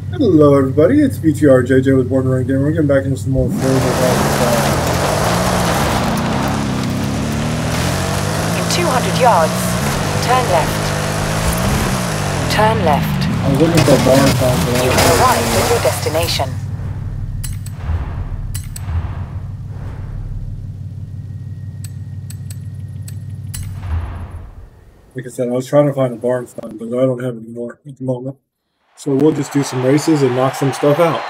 Hello, everybody. It's BTR JJ with Born Rank Game. We're getting back into some more Forza. In 200 yards, turn left. Turn left. I was looking for a barn find, but You have arrived at your destination. like I said, I was trying to find a barn find, but I don't have any more at the moment. So we'll just do some races and knock some stuff out.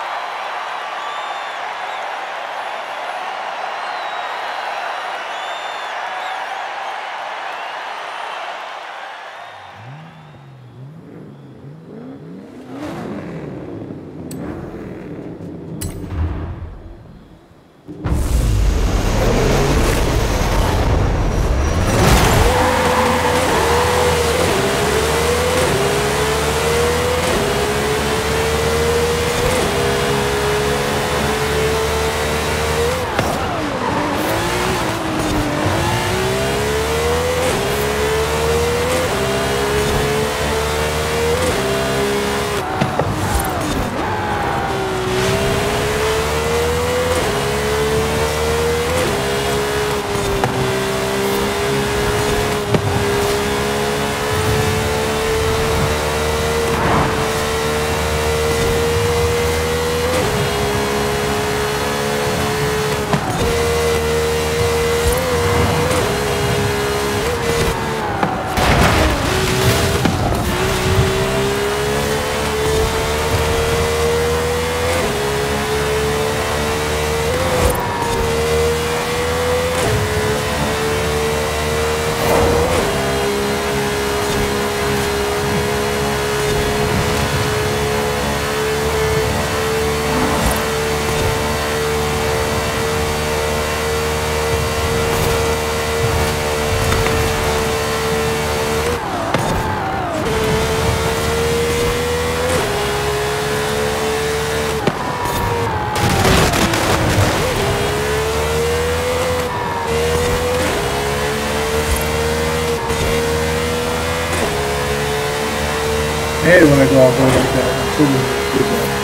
I hate it when I go off road like that. I'm sure you do that.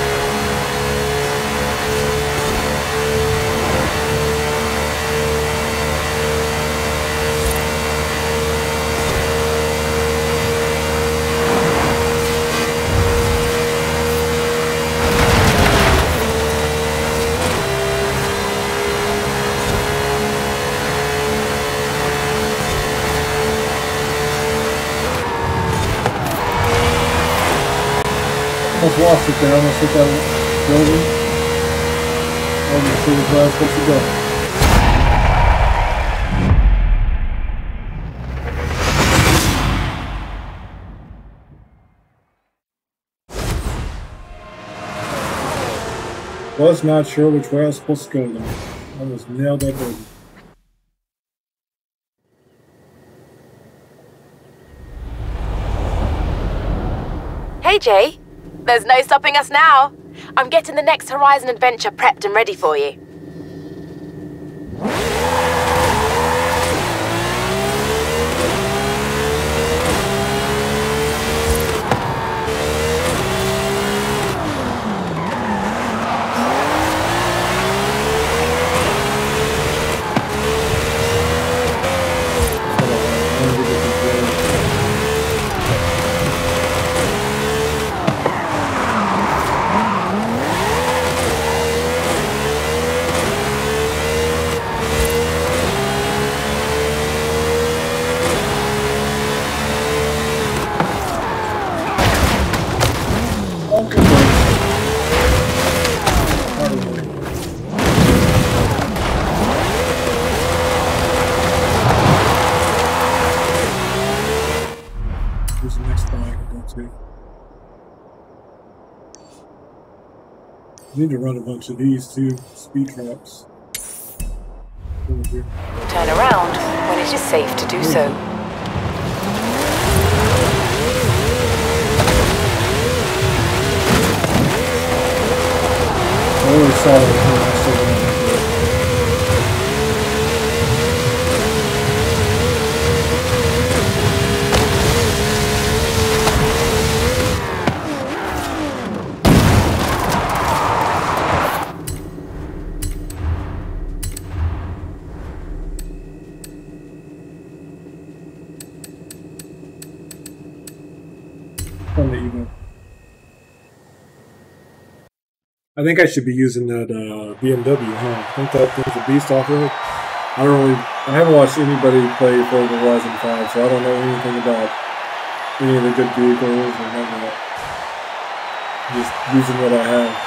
Almost lost it there. Almost hit that building. Almost see where I was supposed to go. Was not sure which way I was supposed to go though. I almost nailed that building. Hey Jay, there's no stopping us now. I'm getting the next Horizon adventure prepped and ready for you. Where's the next one I can go to? I need to run a bunch of these too, speed traps. Over here. Turn around when it is safe to do so. I always saw it when I still ran. On the Evo. I think I should be using that BMW, huh? I think that thing's a beast off road. I haven't watched anybody play Forza Horizon 5, so I don't know anything about any of the good vehicles or none of that. Just using what I have.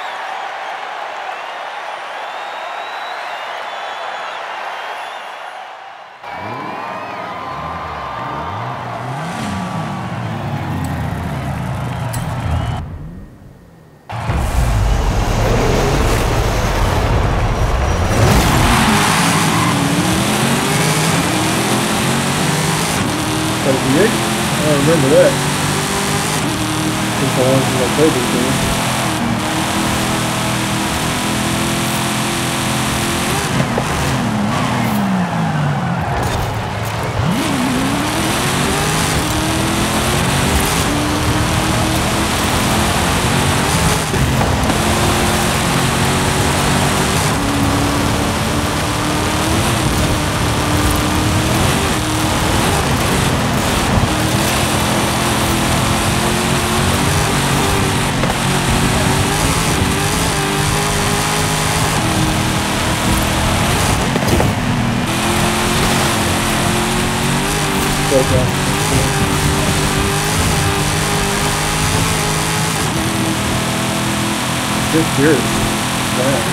I remember that. Been so long since I played this game. Just weird. Wow.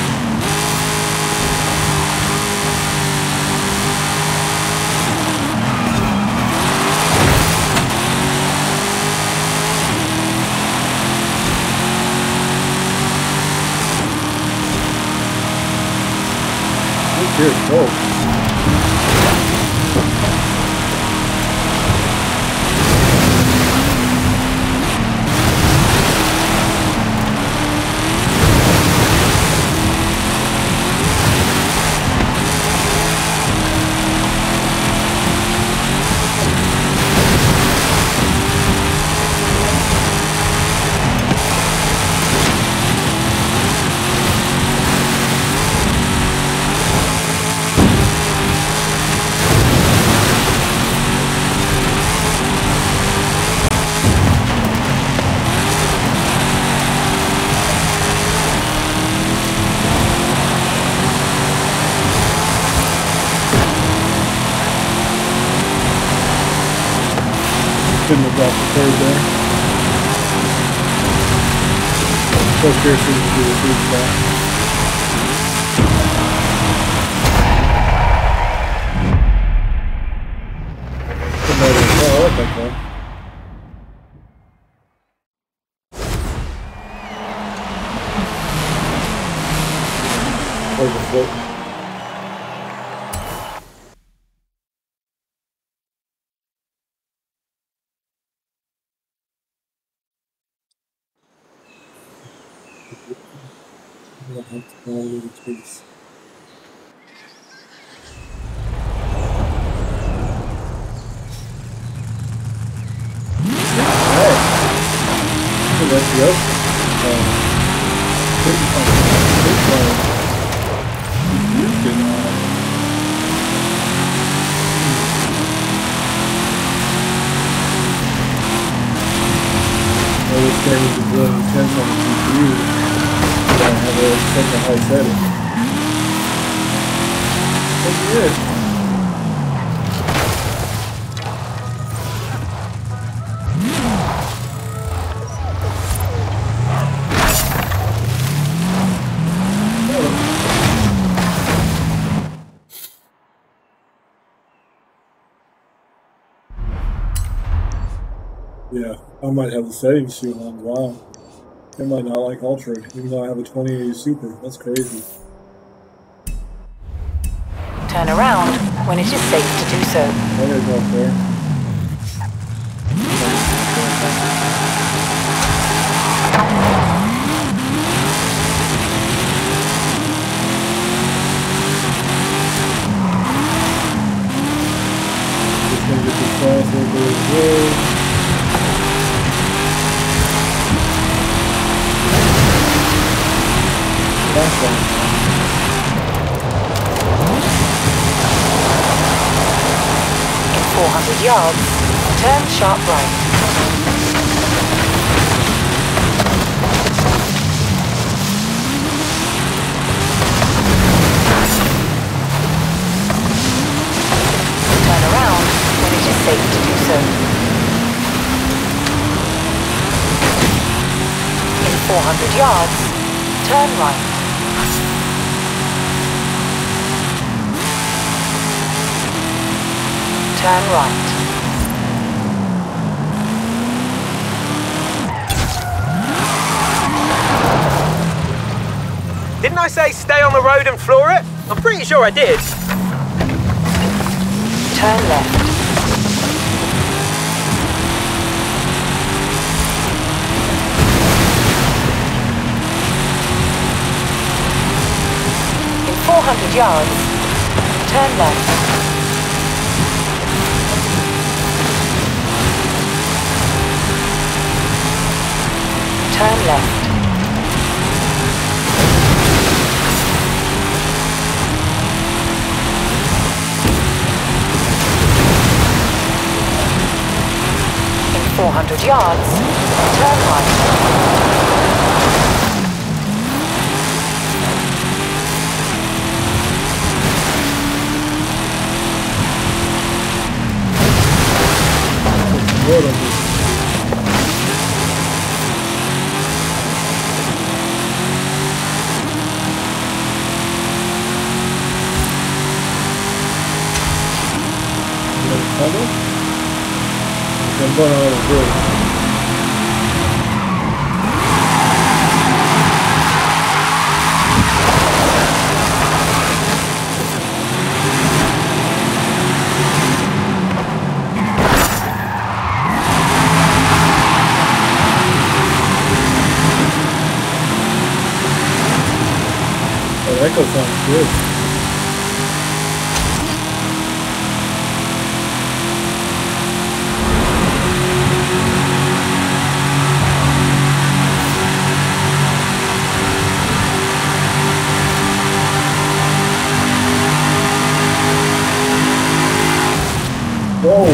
Dear God. Couldn't have got the third there. So curious to do the food spot. I like that one. Or the float. I have to go over the trees. That's the ocean. This game is really intense on the GPU. I have it such a high setting. That's good. Yeah, I might have the settings too on. Wow. I might not like Ultra, even though I have a 2080 Super. That's crazy. Turn around when it is safe to do so. I gotta go up there. Just gonna get this fast over as well. That's one. In 400 yards, turn sharp right. 400 yards, turn right. Turn right. Didn't I say stay on the road and floor it? I'm pretty sure I did. Turn left. In 400 yards, turn left. Turn left. In 400 yards, turn right. I'm going on a bridge. Oh, Echo sounds good. Whoa.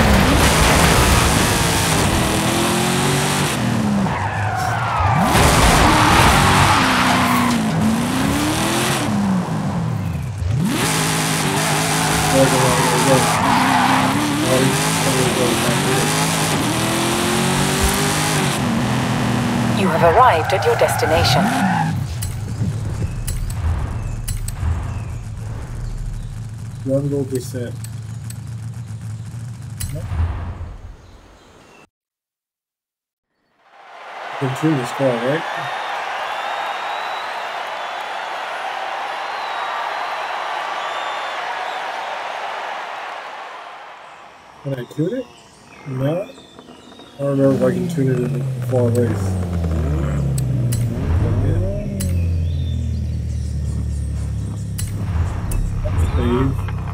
You have arrived at your destination. Jungle descent. You can tune this car, right? Can I tune it? No. I don't remember if I can tune it in the fall race. Save.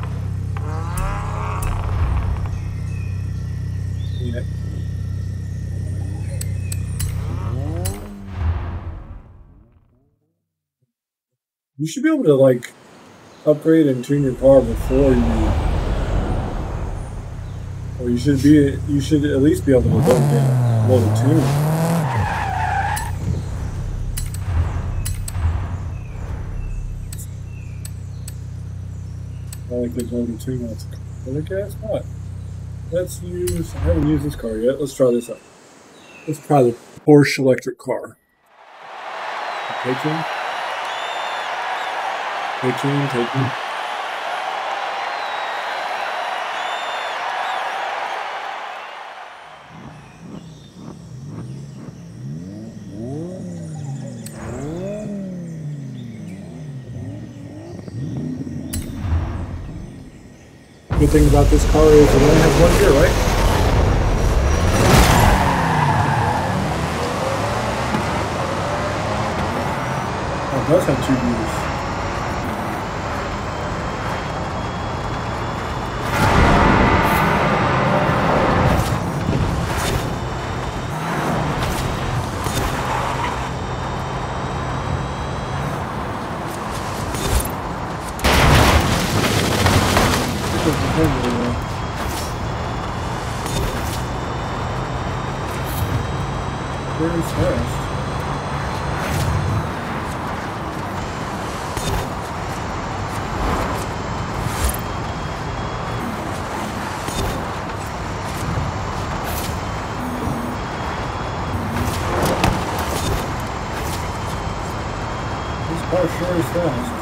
Yeah. You should be able to like upgrade and tune your car before you, or you should at least be able to load a tune. I like the load a tune. But guess what? Let's use. I haven't used this car yet. Let's try this out. Let's try the Porsche electric car. Take him. Take him. Take him. Good thing about this car is it only has one gear, right? Oh, it does have 2 gears. Very fast. car sure is fast.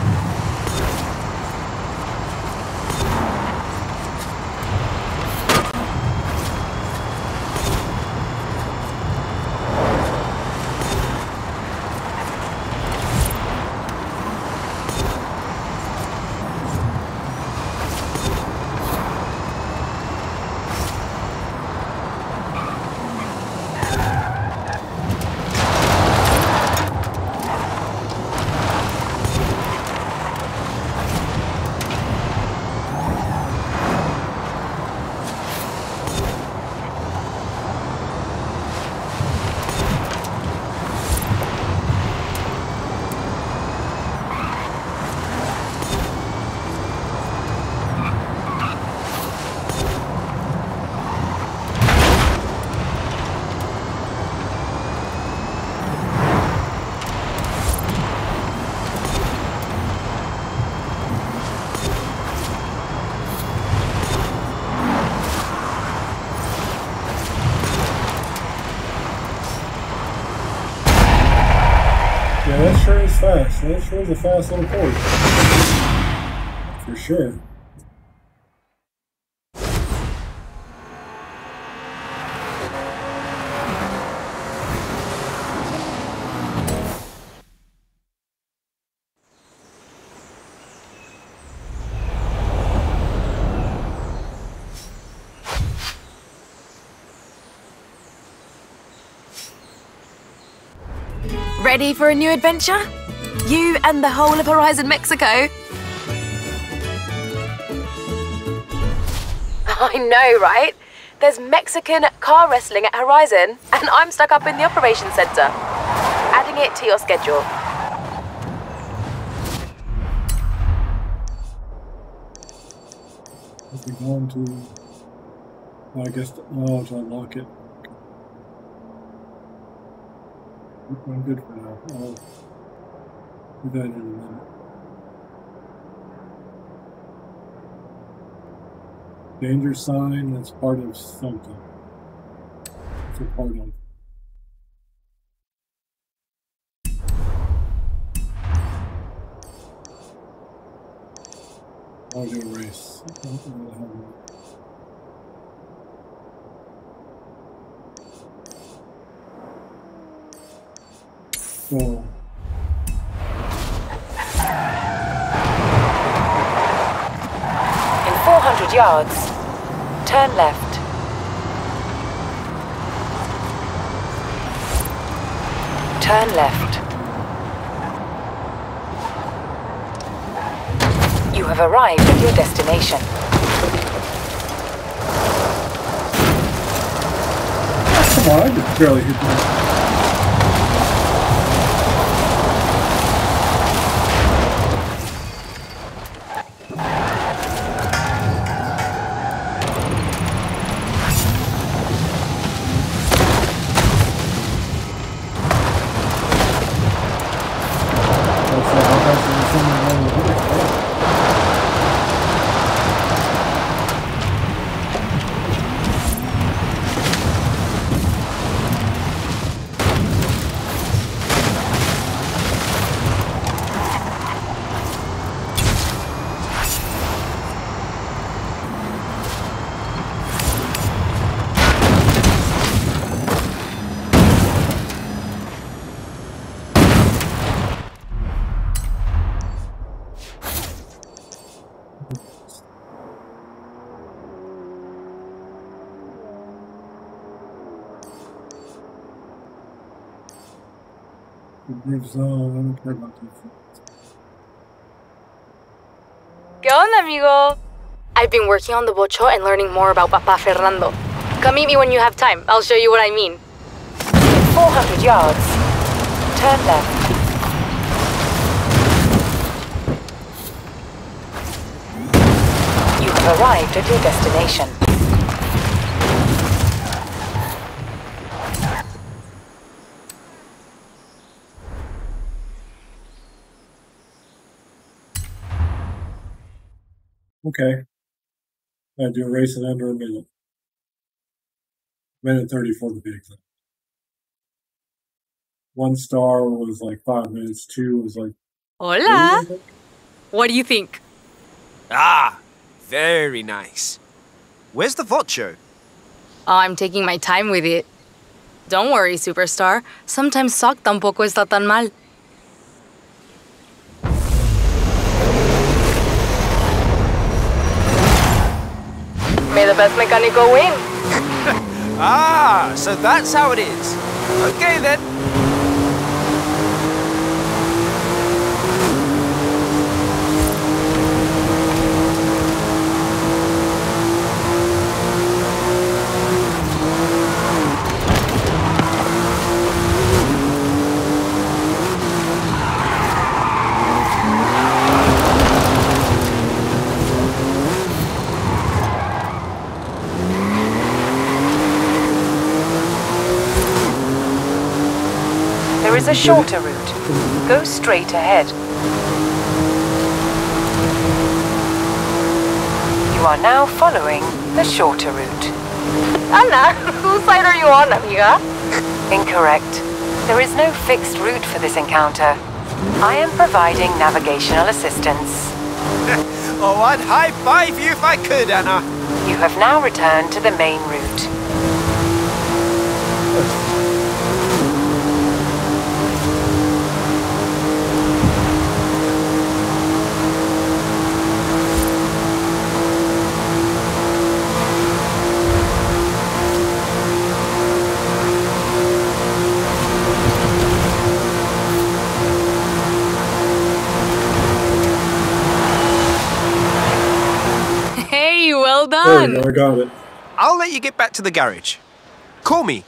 Yeah, that sure is fast. That sure is a fast little Porsche. For sure. Ready for a new adventure? You and the whole of Horizon Mexico? I know, right? There's Mexican car wrestling at Horizon, and I'm stuck up in the operations center. Adding it to your schedule. If we go into, I guess, to unlock it. I'm good for now. I'll do that in a minute. Danger sign, that's part of something. It's a part of. Audio race. Oh. In 400 yards, turn left. Turn left. You have arrived at your destination. Come on, I just barely hit that. ¿Qué onda, amigo? I've been working on the bocho and learning more about Papa Fernando. Come meet me when you have time. I'll show you what I mean. 400 yards, turn left. You have arrived at your destination. Okay. I do a race in under a minute. Minute 34 to be exact. 1 star was like 5 minutes. 2 was like. Hola! What do you think? Ah, very nice. Where's the vocho? Oh, I'm taking my time with it. Don't worry, superstar. Sometimes sock tampoco está tan mal. May the best mecánico win. Ah, so that's how it is. Okay then. There is a shorter route. Go straight ahead. You are now following the shorter route. Anna, whose side are you on, amiga? Incorrect. There is no fixed route for this encounter. I am providing navigational assistance. Oh, I'd high-five you if I could, Anna. You have now returned to the main route. Hey, well There done. you go, I got it. I'll let you get back to the garage. Call me.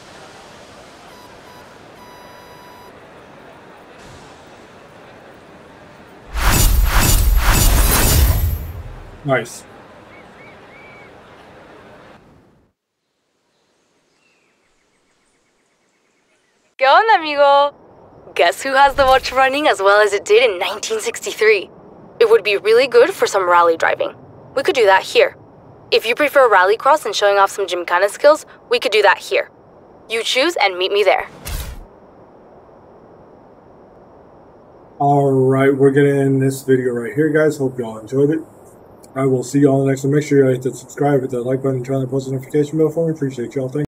Nice. ¿Qué onda, amigo? Guess who has the watch running as well as it did in 1963? It would be really good for some rally driving. We could do that here. If you prefer rallycross and showing off some gymkhana skills, we could do that here. You choose and meet me there. Alright, we're going to end this video right here, guys. Hope y'all enjoyed it. I will see y'all in the next one. Make sure you hit that subscribe, hit that like button, turn on the post notification bell for me. Appreciate y'all. Thank you.